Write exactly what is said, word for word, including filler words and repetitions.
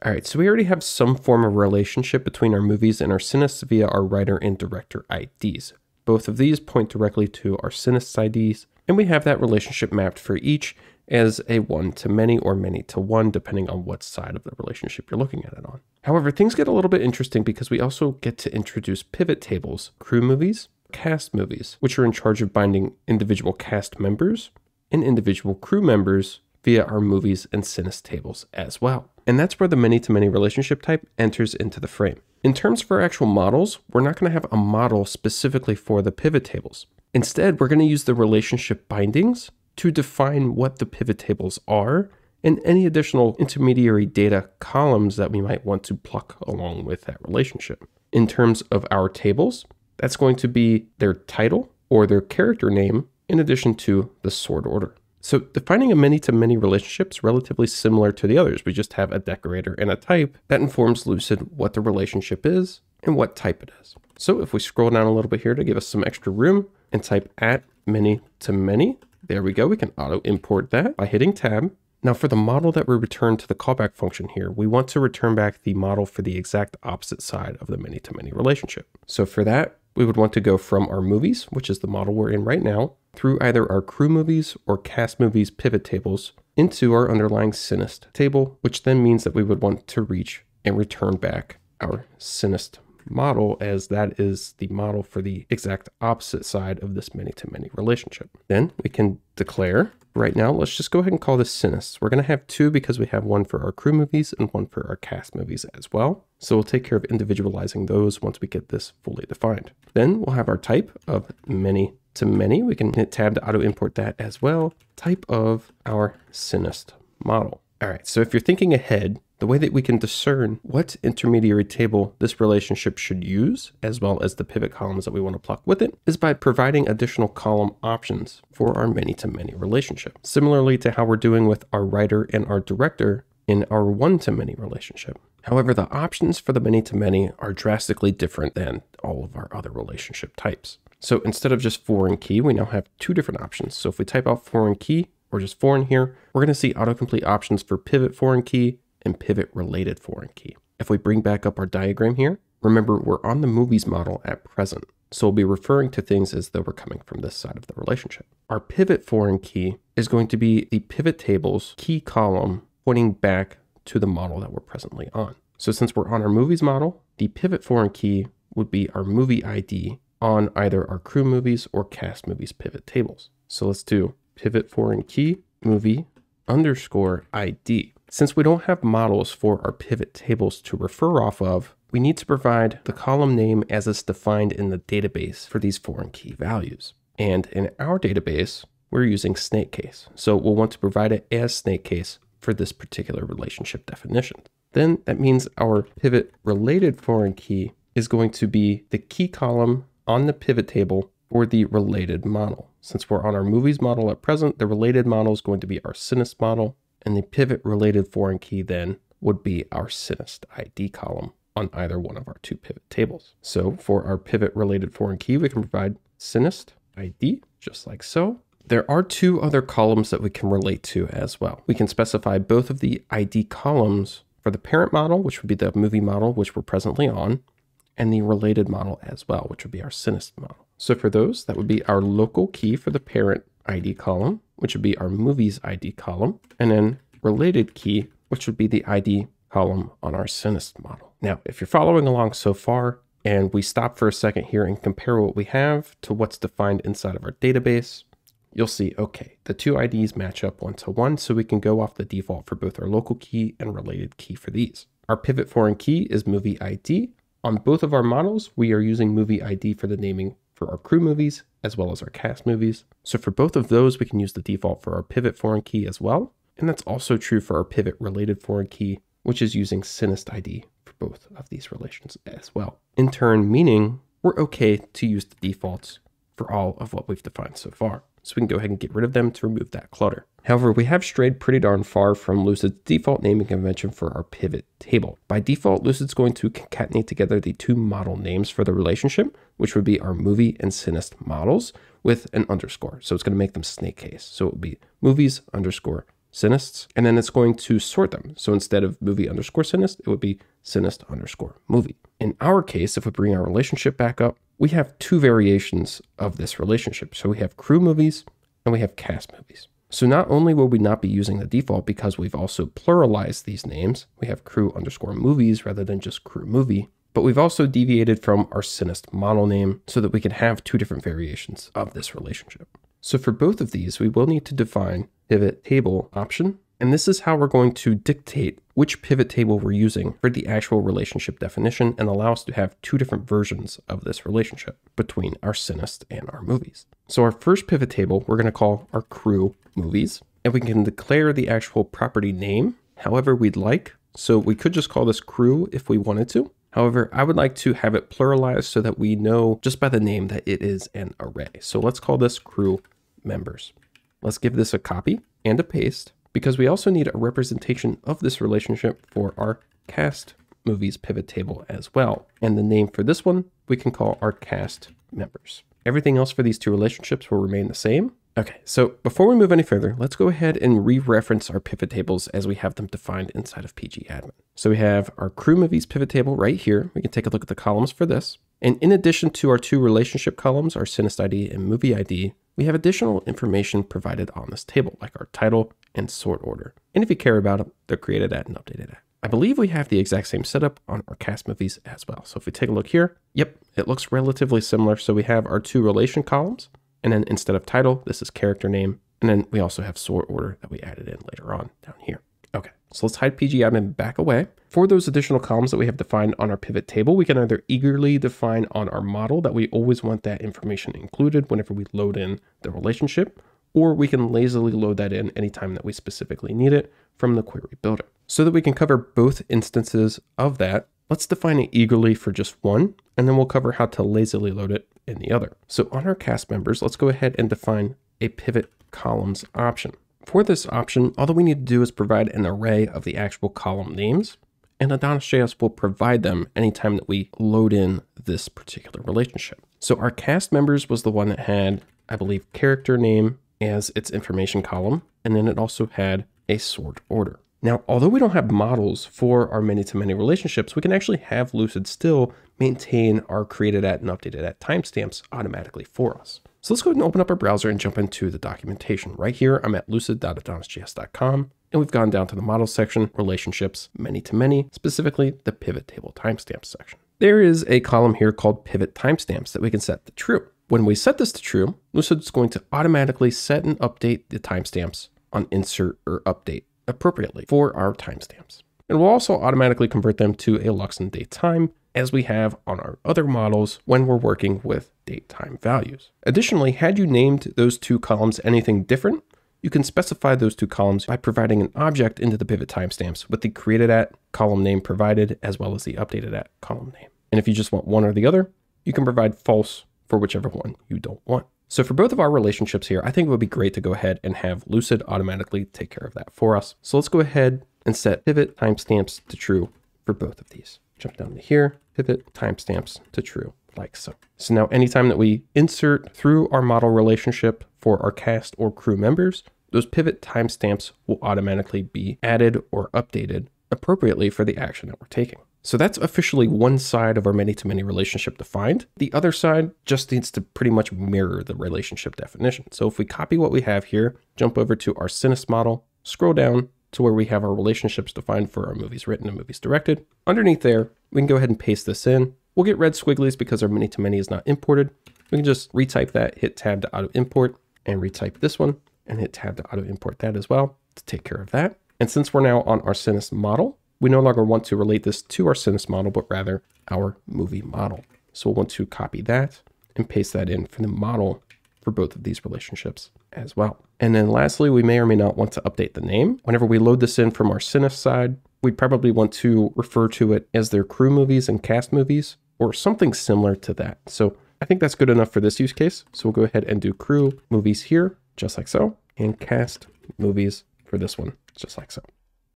All right, so we already have some form of relationship between our movies and our Cinest via our writer and director I Ds. Both of these point directly to our Cinest I Ds, and we have that relationship mapped for each as a one-to-many or many-to-one, depending on what side of the relationship you're looking at it on. However, things get a little bit interesting because we also get to introduce pivot tables, crew movies, cast movies, which are in charge of binding individual cast members and individual crew members via our movies and Cinest tables as well. And that's where the many-to-many relationship type enters into the frame. In terms of our actual models, we're not going to have a model specifically for the pivot tables. Instead, we're going to use the relationship bindings to define what the pivot tables are and any additional intermediary data columns that we might want to pluck along with that relationship. In terms of our tables, that's going to be their title or their character name in addition to the sort order. So defining a many-to-many relationship is relatively similar to the others. We just have a decorator and a type that informs Lucid what the relationship is and what type it is. So if we scroll down a little bit here to give us some extra room and type at many-to-many, there we go. We can auto import that by hitting tab. Now for the model that we return to the callback function here, we want to return back the model for the exact opposite side of the many-to-many relationship. So for that, we would want to go from our movies, which is the model we're in right now, through either our crew movies or cast movies pivot tables into our underlying Cinest table, which then means that we would want to reach and return back our Cinest model, as that is the model for the exact opposite side of this many-to-many relationship. Then we can declare, right now, let's just go ahead and call this Cinest. We're going to have two because we have one for our crew movies and one for our cast movies as well. So we'll take care of individualizing those once we get this fully defined. Then we'll have our type of many-to-many. We can hit tab to auto import that as well. Type of our Cinest model. All right, so if you're thinking ahead, the way that we can discern what intermediary table this relationship should use, as well as the pivot columns that we want to pluck with it, is by providing additional column options for our many-to-many relationship. Similarly to how we're doing with our writer and our director in our one-to-many relationship. However, the options for the many-to-many are drastically different than all of our other relationship types. So instead of just foreign key, we now have two different options. So if we type out foreign key or just foreign here, we're going to see autocomplete options for pivot foreign key and pivot related foreign key. If we bring back up our diagram here, remember we're on the movies model at present. So we'll be referring to things as though we're coming from this side of the relationship. Our pivot foreign key is going to be the pivot table's key column pointing back to the model that we're presently on. So since we're on our movies model, the pivot foreign key would be our movie I D on either our crew movies or cast movies pivot tables. So let's do pivot foreign key movie underscore I D. Since we don't have models for our pivot tables to refer off of, we need to provide the column name as it's defined in the database for these foreign key values. And in our database, we're using snakecase. So we'll want to provide it as snakecase for this particular relationship definition. Then that means our pivot related foreign key is going to be the key column on the pivot table for the related model. Since we're on our movies model at present, the related model is going to be our Cinest model. And the pivot related foreign key then would be our Cinest I D column on either one of our two pivot tables. So for our pivot related foreign key, we can provide Cinest I D just like so. There are two other columns that we can relate to as well. We can specify both of the I D columns for the parent model, which would be the movie model, which we're presently on, and the related model as well, which would be our Cinest model. So for those, that would be our local key for the parent I D column, which would be our movies I D column, and then related key, which would be the I D column on our Cinest model. Now, if you're following along so far, and we stop for a second here and compare what we have to what's defined inside of our database, you'll see, okay, the two I Ds match up one to one, so we can go off the default for both our local key and related key for these. Our pivot foreign key is movie I D. On both of our models, we are using movie I D for the naming for our crew movies, as well as our cast movies. So for both of those, we can use the default for our pivot foreign key as well. And that's also true for our pivot related foreign key, which is using Cinest I D for both of these relations as well. In turn, meaning we're okay to use the defaults for all of what we've defined so far. So we can go ahead and get rid of them to remove that clutter. However, we have strayed pretty darn far from Lucid's default naming convention for our pivot table. By default, Lucid's going to concatenate together the two model names for the relationship, which would be our movie and Cinest models with an underscore. So it's going to make them snake case. So it would be movies underscore Cineists, and then it's going to sort them. So instead of movie underscore Cineist, it would be Cineist underscore movie. In our case, if we bring our relationship back up, we have two variations of this relationship. So we have crew movies and we have cast movies. So not only will we not be using the default because we've also pluralized these names, we have crew underscore movies rather than just crew movie, but we've also deviated from our Cineist model name so that we can have two different variations of this relationship. So for both of these, we will need to define pivot table option. And this is how we're going to dictate which pivot table we're using for the actual relationship definition and allow us to have two different versions of this relationship between our Cineist and our movies. So our first pivot table, we're going to call our crew movies, and we can declare the actual property name however we'd like. So we could just call this crew if we wanted to. However, I would like to have it pluralized so that we know just by the name that it is an array. So let's call this crew members. Let's give this a copy and a paste because we also need a representation of this relationship for our cast movies pivot table as well. And the name for this one, we can call our cast members. Everything else for these two relationships will remain the same. Okay, so before we move any further, let's go ahead and re-reference our pivot tables as we have them defined inside of pgadmin. So we have our crew movies pivot table right here. We can take a look at the columns for this. And in addition to our two relationship columns, our Cineist I D and movie I D, we have additional information provided on this table, like our title and sort order. And if you care about them, they're created at and updated at. I believe we have the exact same setup on our cast movies as well. So if we take a look here, yep, it looks relatively similar. So we have our two relation columns. And then instead of title, this is character name. And then we also have sort order that we added in later on down here. Okay, so let's hide pgadmin back away. For those additional columns that we have defined on our pivot table, we can either eagerly define on our model that we always want that information included whenever we load in the relationship, or we can lazily load that in anytime that we specifically need it from the query builder. So that we can cover both instances of that, let's define it eagerly for just one, and then we'll cover how to lazily load it in the other. So on our cast members, let's go ahead and define a pivot columns option. For this option, all that we need to do is provide an array of the actual column names, and AdonisJS will provide them anytime that we load in this particular relationship. So our cast members was the one that had, I believe, character name as its information column, and then it also had a sort order. Now, although we don't have models for our many-to-many relationships, we can actually have Lucid still maintain our created at and updated at timestamps automatically for us. So let's go ahead and open up our browser and jump into the documentation. Right here, I'm at lucid dot adonis J S dot com, and we've gone down to the model section, relationships, many-to-many, specifically the pivot table timestamps section. There is a column here called pivot timestamps that we can set to true. When we set this to true, Lucid is going to automatically set and update the timestamps on insert or update appropriately for our timestamps. And we'll also automatically convert them to a Lux and date time as we have on our other models when we're working with date time values. Additionally, had you named those two columns anything different, you can specify those two columns by providing an object into the pivot timestamps with the created at column name provided as well as the updated at column name. And if you just want one or the other, you can provide false for whichever one you don't want. So for both of our relationships here, I think it would be great to go ahead and have Lucid automatically take care of that for us. So let's go ahead and set pivot timestamps to true for both of these. Jump down to here, pivot timestamps to true, like so. So now anytime that we insert through our model relationship for our cast or crew members, those pivot timestamps will automatically be added or updated appropriately for the action that we're taking. So that's officially one side of our many-to-many relationship defined. The other side just needs to pretty much mirror the relationship definition. So if we copy what we have here, jump over to our Cineist model, scroll down to where we have our relationships defined for our movies written and movies directed. Underneath there, we can go ahead and paste this in. We'll get red squigglies because our many-to-many is not imported. We can just retype that, hit tab to auto import, and retype this one, and hit tab to auto import that as well to take care of that. And since we're now on our Cineist model, we no longer want to relate this to our Cineist model, but rather our movie model. So we'll want to copy that and paste that in for the model for both of these relationships as well. And then lastly, we may or may not want to update the name. Whenever we load this in from our Cineist side, we'd probably want to refer to it as their crew movies and cast movies or something similar to that. So I think that's good enough for this use case. So we'll go ahead and do crew movies here, just like so, and cast movies for this one, just like so.